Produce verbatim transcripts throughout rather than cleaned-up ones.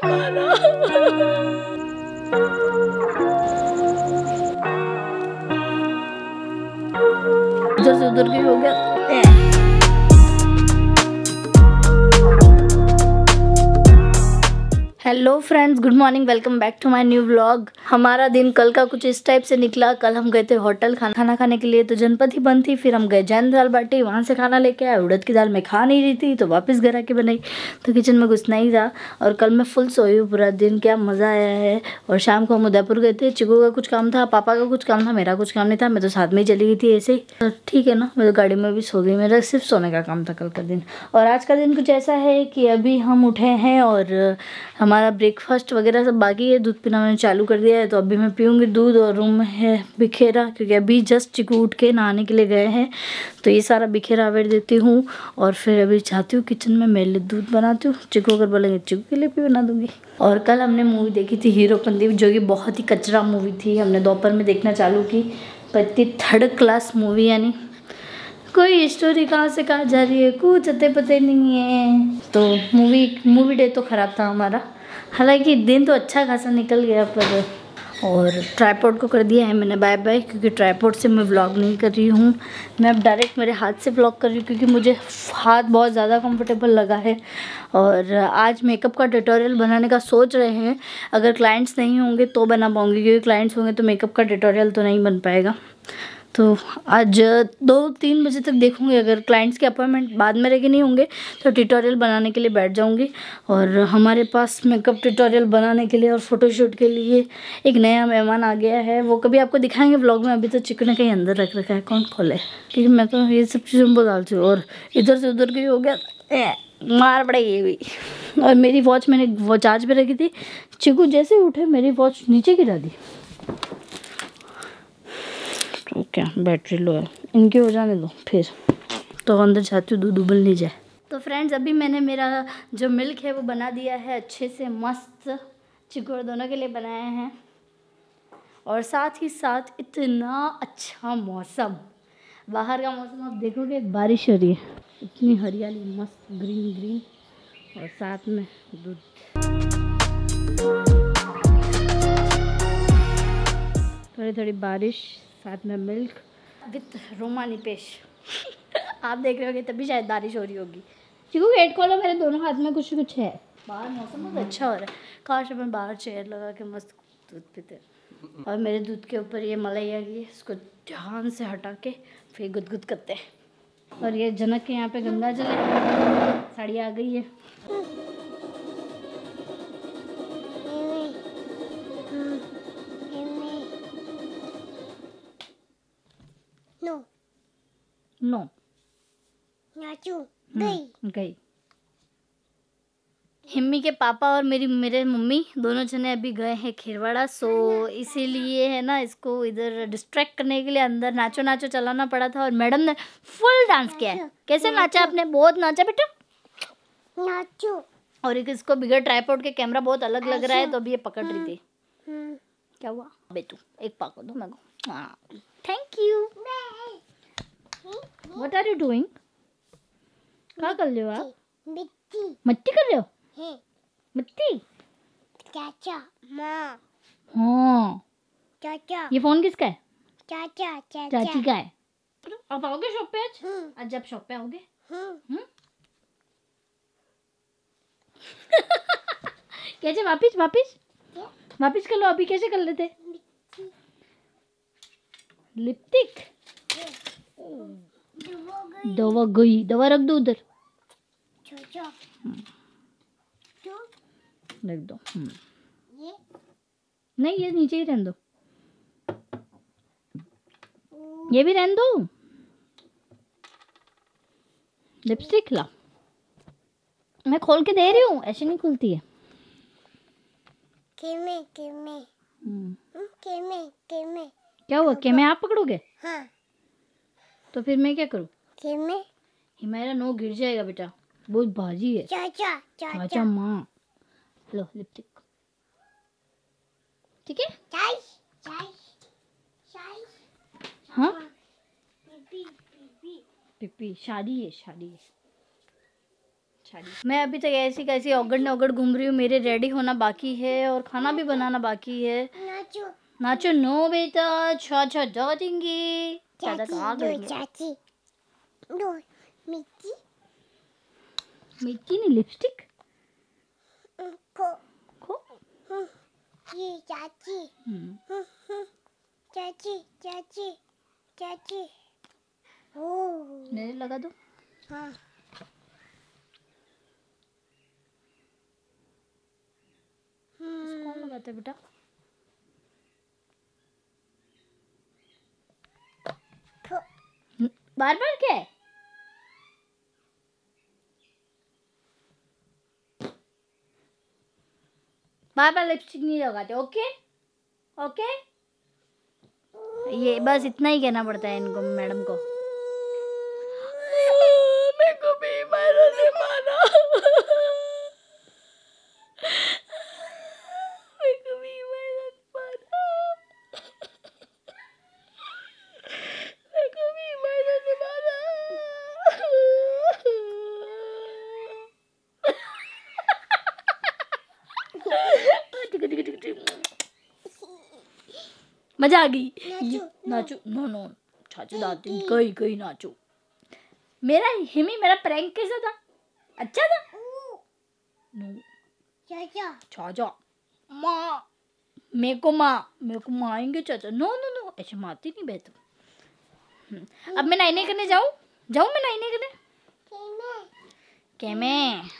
खाना। इधर से उधर की हो गया। Hello friends, good morning, welcome back to my new vlog. हमारा दिन कल का कुछ इस टाइप से निकला। कल हम गए थे होटल खाना खाना खाने के लिए, तो जनपद ही बंद थी। फिर हम गए जैन दाल बाटी, वहाँ से खाना लेके आए। उड़द की दाल मैं खा नहीं रही थी तो वापस घर आके बनाई, तो किचन में घुसना ही था। और कल मैं फुल सोई हूँ पूरा दिन, क्या मज़ा आया है। और शाम को हम उदयपुर गए थे। चिकू का कुछ काम था, पापा का कुछ काम था, मेरा कुछ काम नहीं था। मैं तो साथ में ही चली गई थी ऐसे ही। ठीक है ना, मैं तो गाड़ी में भी सो गई। मेरा सिर्फ सोने का काम था कल का दिन। और आज का दिन कुछ ऐसा है कि अभी हम उठे हैं और हमारा ब्रेकफास्ट वगैरह सब बाकी है। दूध पीना मैंने चालू कर दिया है, तो अभी मैं पीऊँगी दूध। और रूम में है बिखेरा, क्योंकि अभी जस्ट चिकू उठ के नहाने के लिए गए हैं, तो ये सारा बिखेरा आवेर देती हूँ। और फिर अभी चाहती हूँ किचन में मेरे लिए दूध बनाती हूँ। चिकू अगर बोलेंगे चिकू के लिए भी बना दूँगी। और कल हमने मूवी देखी थी हीरोपंती, जो कि बहुत ही कचरा मूवी थी। हमने दोपहर में देखना चालू की, पर इतनी थर्ड क्लास मूवी, यानी कोई स्टोरी कहाँ से कहाँ जा रही है, कुछ अते पते नहीं है। तो मूवी मूवी डे तो ख़राब था हमारा। हालांकि दिन तो अच्छा खासा निकल गया, पर और ट्राइपॉड को कर दिया है मैंने बाय बाय, क्योंकि ट्राइपॉड से मैं व्लॉग नहीं कर रही हूँ। मैं अब डायरेक्ट मेरे हाथ से व्लॉग कर रही हूँ, क्योंकि मुझे हाथ बहुत ज़्यादा कंफर्टेबल लगा है। और आज मेकअप का ट्यूटोरियल बनाने का सोच रहे हैं। अगर क्लाइंट्स नहीं होंगे तो बना पाऊँगी, क्योंकि क्लाइंट्स होंगे तो मेकअप का ट्यूटोरियल तो नहीं बन पाएगा। तो आज दो तीन बजे तक देखूंगी। अगर क्लाइंट्स के अपॉइंटमेंट बाद में रखे नहीं होंगे तो ट्यूटोरियल बनाने के लिए बैठ जाऊंगी। और हमारे पास मेकअप ट्यूटोरियल बनाने के लिए और फोटोशूट के लिए एक नया मेहमान आ गया है। वो कभी आपको दिखाएंगे व्लॉग में। अभी तो चिकन ने कहीं अंदर रख रखा है, कौन खोले, क्योंकि मैं तो ये सब चीज़ों में डालती हूँ। और इधर से उधर की हो गया, ए, मार पड़े ये भी। और मेरी वॉच मैंने वो चार्ज पे रखी थी, चिकू जैसे उठे मेरी वॉच नीचे गिरा दी। तो क्या बैटरी लो है, इनके हो जाने दो फिर, तो अंदर जाती हूँ दूध उबल नहीं जाए। तो फ्रेंड्स, अभी मैंने मेरा जो मिल्क है वो बना दिया है अच्छे से मस्त। चिकू और दोनों के लिए बनाए हैं। और साथ ही साथ इतना अच्छा मौसम, बाहर का मौसम आप देखोगे, बारिश हो रही है, इतनी हरियाली मस्त ग्रीन ग्रीन, और साथ में दूध। थोड़ी थोड़ी बारिश, साथ में मिल्क विथ रोमानी पेश। आप देख रहे होगे तभी शायद बारिश हो रही होगी। चिकू गेट खोलो, मेरे दोनों हाथ में कुछ कुछ है। बाहर मौसम बहुत अच्छा हो रहा है। काश अपन बाहर चेयर लगा के मस्त दूध पीते। और मेरे दूध के ऊपर ये मलाई आ गई है, इसको ध्यान से हटा के फिर गुदगुद करते हैं। और ये जनक के यहाँ पे गंगा जल है, साड़ी आ गई है। नो नो नाचू गई गई। हिम्मी के पापा और मेरी मेरे मम्मी दोनों जने अभी गए हैं खेरवाड़ा, सो इसीलिए है ना, इसको इधर डिस्ट्रैक्ट करने के लिए अंदर नाचो नाचो चलाना पड़ा था। और मैडम ने फुल डांस किया है। कैसे नाचा आपने? बहुत नाचा बेटा, नाचो। और एक इसको बिगड़ ट्राइपॉड के कैमरा बहुत अलग लग रहा है, तो अभी ये पकड़ रही थी। क्या हुआ बेटू? एक पाको दो मेरे को। Thank you. What are you doing? क्या कर रहे हो आप? मिट्टी मिट्टी कर रहे हो? मिट्टी? चाचा माँ। हाँ चाचा। ये फोन किसका है? चाचा चाचा। चाची का है। आप आओगे शॉप पे आज? आज जब शॉप पे आओगे? हम्म। कैसे वापिस वापिस वापिस कर लो। अभी कैसे कर लेते? लिपस्टिक दवा गई, दवा रख दो उधर, रख दो। ये नहीं, ये नीचे ही रहने दो, ये भी रहने दो। लिपस्टिक ला, मैं खोल के दे रही हूँ, ऐसे नहीं खुलती है। केमे केमे केमे केमे क्या हुआ? केमे आप पकड़ोगे? हाँ। तो फिर मैं क्या करूँ? केमे हिमारा नो गिर जाएगा बेटा, बहुत बाजी है। चाचा चाचा चाचा माँ। लो लिपस्टिक, ठीक है? चाय चाय चाय। हाँ पिपी पिपी पिपी, शादी है शादी है। मैं अभी तक ऐसी कैसी औगड़ नौगड़ घूम रही हूँ। मेरे रेडी होना बाकी है और खाना भी बनाना बाकी है। नाचो नाचो नो बेटा, चाचा देंगे। चाचा कहाँ करेंगे? चाची दो मिट्टी मिट्टी नहीं, लिपस्टिक को को ये चाची चाची चाची चाची ओ मेरे लगा दो। हाँ कौन लगाता है बेटा? बार बार क्या है? बार बार लिपस्टिक नहीं लगाते। ओके ओके, ये बस इतना ही कहना पड़ता है इनको, मैडम को। मेरे को भी मारा ने मारा मेरे को भी मारा मारा मेरे को भी मारा ने मारा। मजा आ गई। नाचो नो नो चाचू दादी कहीं कहीं नाचो। मेरा हिमी मेरा प्रैंक कैसा था? अच्छा था? नो चाचा चाचा माँ मेरे को माँ मेरे को मारेंगे चाचा। नो नो नो ऐसे मारती नहीं बे तुम। अब मैं नहाने करने जाऊँ जाऊँ मैं नहाने करने? कैमे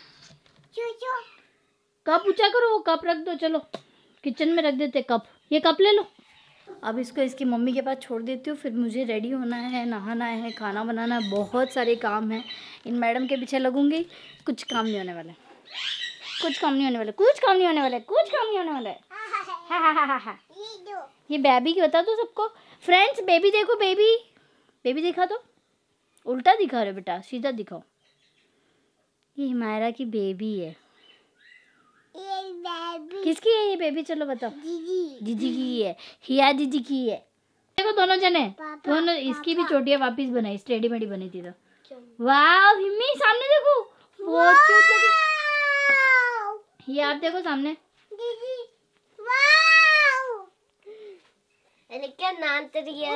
कप ऊंचा करो, कप रख दो। चलो किचन में रख देते कप। ये कप ले लो। अब इसको इसकी मम्मी के पास छोड़ देती हूँ। फिर मुझे रेडी होना है, नहाना है, खाना बनाना है, बहुत सारे काम हैं। इन मैडम के पीछे लगूंगी, कुछ काम नहीं होने वाला, कुछ काम नहीं होने वाला, कुछ काम नहीं होने वाला, कुछ काम नहीं होने वाला है। हा हा हा हा हा। ये बेबी की बता दो सबको। फ्रेंड्स बेबी देखो, बेबी बेबी दिखा दो। उल्टा दिखा रहे बेटा, सीधा दिखाओ। ये हिमायरा की बेबी है। ये बेबी किसकी है ये बेबी? चलो बताओ। दीदी दीदी की है, हिया दीदी की है। देखो दोनों जने दोनों। इसकी भी चोटियां वापस बनाई, स्टेडी मेडी बनी थी तो। वाह हिम्मी सामने देखो, बहुत क्यूट लगी। ये आप देखो सामने। दीदी वाह अरे क्या नाम तेरी?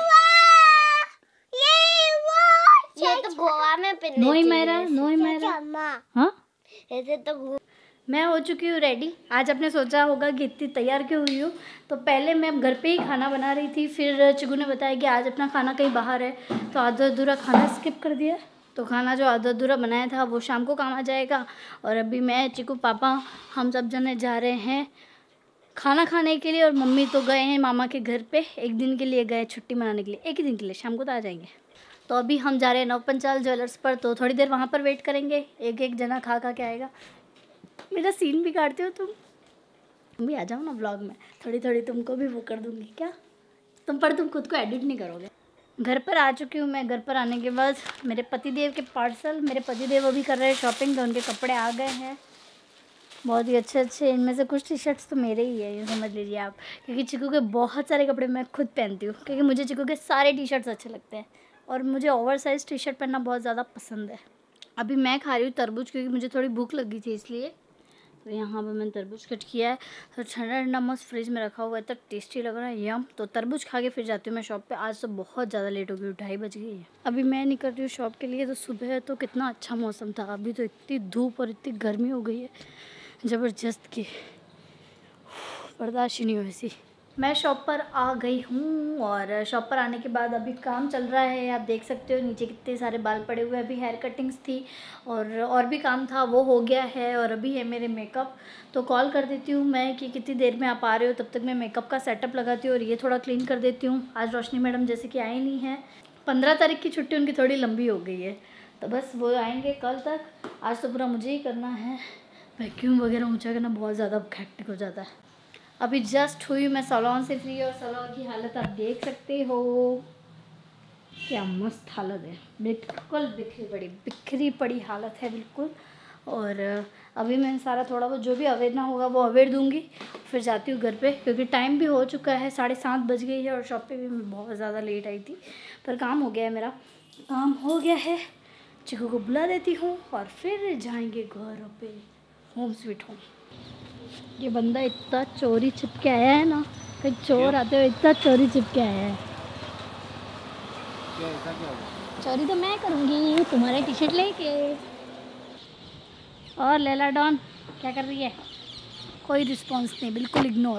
ये तो गोवा में पहने। नोई मेरा नोई मेरा हाँ ऐसे तो। मैं हो चुकी हूँ रेडी। आज आपने सोचा होगा कि इतनी तैयार क्यों हुई हूँ, तो पहले मैं घर पे ही खाना बना रही थी। फिर चिकू ने बताया कि आज अपना खाना कहीं बाहर है, तो आधा अधूरा खाना स्किप कर दिया। तो खाना जो आधा अधूरा बनाया था वो शाम को काम आ जाएगा। और अभी मैं चिकू पापा हम सब जने जा रहे हैं खाना खाने के लिए। और मम्मी तो गए हैं मामा के घर पे, एक दिन के लिए गए छुट्टी मनाने के लिए। एक ही दिन के लिए, शाम को तो आ जाएंगे। तो अभी हम जा रहे हैं नवपंचाल ज्वेलर्स पर, तो थोड़ी देर वहाँ पर वेट करेंगे। एक एक जना खा खा के आएगा। मेरा सीन भी काटते हो तुम तुम भी आ जाओ ना व्लॉग में। थोड़ी थोड़ी तुमको भी वो कर दूंगी क्या तुम, पर तुम खुद को एडिट नहीं करोगे। घर पर आ चुकी हूँ मैं। घर पर आने के बाद मेरे पतिदेव के पार्सल, मेरे पतिदेव अभी कर रहे हैं शॉपिंग, तो उनके कपड़े आ गए हैं बहुत ही अच्छे अच्छे। इनमें से कुछ टी शर्ट्स तो मेरे ही है, ये समझ लीजिए आप। क्योंकि चिकू के बहुत सारे कपड़े मैं खुद पहनती हूँ, क्योंकि मुझे चिकू के सारे टी शर्ट्स अच्छे लगते हैं और मुझे ओवर साइज़ टी शर्ट पहनना बहुत ज़्यादा पसंद है। अभी मैं खा रही हूँ तरबूज, क्योंकि मुझे थोड़ी भूख लगी थी इसलिए। तो यहाँ पर मैंने तरबूज कट किया है, तो ठंडा ठंडा मस्त फ्रिज में रखा हुआ है, तक टेस्टी लग रहा है यम। तो तरबूज खा के फिर जाती हूँ मैं शॉप पे। आज तो बहुत ज़्यादा लेट हो गई, ढाई बज गई है। अभी मैं निकल रही हूँ शॉप के लिए। तो सुबह तो कितना अच्छा मौसम था, अभी तो इतनी धूप और इतनी गर्मी हो गई है ज़बरदस्त की, बर्दाश्त नहीं हुई ऐसी। मैं शॉप पर आ गई हूँ और शॉप पर आने के बाद अभी काम चल रहा है। आप देख सकते हो नीचे कितने सारे बाल पड़े हुए हैं। अभी हेयर कटिंग्स थी और और भी काम था, वो हो गया है। और अभी है मेरे मेकअप। तो कॉल कर देती हूँ मैं कि कितनी देर में आप आ रहे हो, तब तक मैं मेकअप का सेटअप लगाती हूँ और ये थोड़ा क्लीन कर देती हूँ। आज रोशनी मैडम जैसे कि आई नहीं है, पंद्रह तारीख की छुट्टी उनकी थोड़ी लंबी हो गई है, तो बस वो आएंगे कल तक। आज तो पूरा मुझे ही करना है। वैक्यूम वगैरह ऊँचा करना बहुत ज़्यादा हैक्टिक हो जाता है। अभी जस्ट हुई मैं सैलून से फ्री और सैलून की हालत आप देख सकते हो, क्या मस्त हालत है, बिल्कुल बिखरी पड़ी बिखरी पड़ी हालत है बिल्कुल। और अभी मैं सारा थोड़ा बहुत जो भी अवेरना होगा वो अवेयर दूंगी, फिर जाती हूँ घर पे, क्योंकि टाइम भी हो चुका है, साढ़े सात बज गई है। और शॉप पे भी मैं बहुत ज़्यादा लेट आई थी, पर काम हो गया है, मेरा काम हो गया है। चिकू को बुला देती हूँ और फिर जाएंगे घर पे, होम स्वीट होम। ये बंदा इतना चोरी छिपके आया है ना, कहीं चोर आते हुए इतना चोरी छिपके आया है। क्या ऐसा क्या हुआ? चोरी तो मैं करूँगी तुम्हारे टी शर्ट लेके। और लैला डॉन क्या कर रही है? कोई रिस्पॉन्स नहीं, बिल्कुल इग्नोर।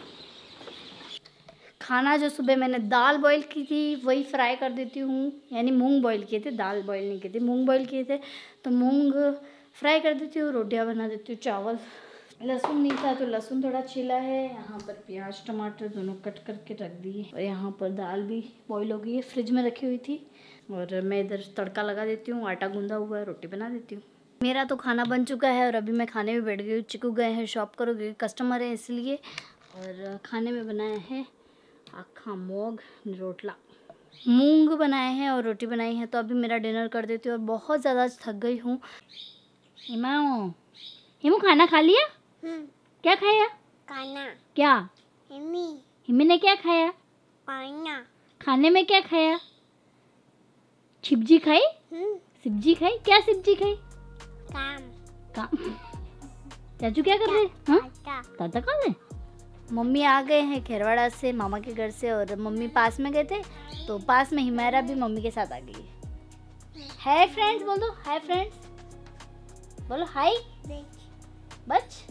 खाना जो सुबह मैंने दाल बॉईल की थी वही फ्राई कर देती हूँ, यानी मूंग बॉईल किए थे, दाल बॉईल नहीं किए थे, मूंग बॉईल किए थे, तो मूंग फ्राई कर देती हूँ, रोटियाँ बना देती हूँ, चावल। लहसुन नहीं था तो लहसुन थोड़ा छिला है, यहाँ पर प्याज टमाटर दोनों कट करके रख दिए, और यहाँ पर दाल भी बॉईल हो गई है, फ्रिज में रखी हुई थी। और मैं इधर तड़का लगा देती हूँ, आटा गूंदा हुआ है, रोटी बना देती हूँ। मेरा तो खाना बन चुका है और अभी मैं खाने में बैठ गई हूँ। चिकू गए हैं शॉप करोगे, कस्टमर है इसलिए। और खाने में बनाया है आखा मोग रोटला, मूंग बनाए हैं और रोटी बनाई है। तो अभी मेरा डिनर कर देती हूँ और बहुत ज़्यादा थक गई हूँ। हिमा हिमू खाना खा लिया? क्या खाया? खाना। क्या? हिमी। हिमी ने क्या खाया? खाना। खाने में क्या खाया? छिपजी खाई? हम्म। सब्जी खाई? क्या सब्जी खाई? काम। काम। चाचू क्या कर रहे? हाँ? ताता। ताता कौन है? मम्मी आ गए हैं खेरवाड़ा से, मामा के घर से, और मम्मी पास में गए थे तो पास में हिमायरा भी मम्मी के साथ आ गई है। हाय फ्रेंड्स बोल दो, हाय फ्रेंड्स बोलो, हाय बच।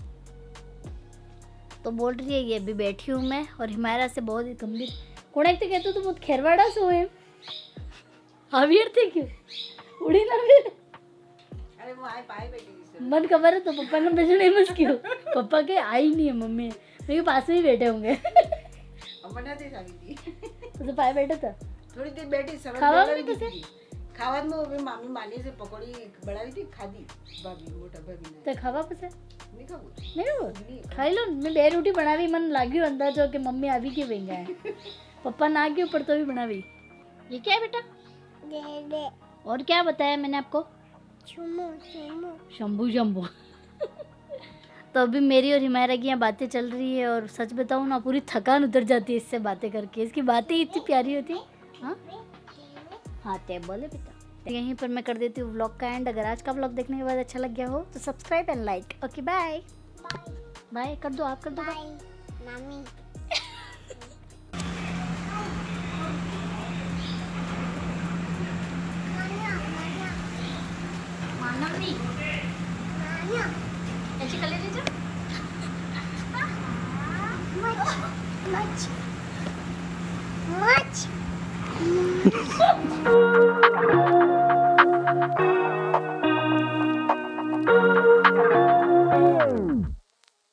तो बोल रही है ये अभी बैठी हूँ मैं, और हिमायरा से बहुत ही गंभीर कोने तो कहते तो बहुत खेरवाड़ा से हुए हावियर थे क्यों उड़ी ना फिर। अरे वो आए पाए बेटी मन खबर है तो पापा ने बेचने मत क्यों, पापा के आई नहीं है, मम्मी मेरे पास में ही बैठे होंगे। अमना दे सावी थी तो पाए बैठे था थोड़ी देर बैठी समझ खावा में में भी कैसे? थी खावा में वो मामी मानी से पकौड़ी बनाई थी, खादी भाभी मोटा भाभी ने तो खावा पसे नहीं खाऊ नहीं वो खाई लो। मैं बे रोटी बनावी, मन लाग्यो अंदर जो कि मम्मी आवी क्यों बेंगा है, पापा ना क्यों पर तो भी बनावी। ये क्या है बेटा? दे दे। और क्या बताया मैंने आपको? चुमू चुमू। शंभू शंभू। तो अभी मेरी और हिमायरा की यहाँ बातें चल रही है, और सच बताऊँ ना पूरी थकान उतर जाती है इससे बातें करके, इसकी बातें इतनी प्यारी होती है। हाँ हाँ टैब बोले बेटा। यहीं पर मैं कर देती हूँ व्लॉग का एंड। अगर आज का व्लॉग देखने के बाद अच्छा लग गया हो तो subscribe and like. Okay bye bye कर दो, आप कर दो बाय मम्मी। मानव नहीं ऐसी कर ले मच मच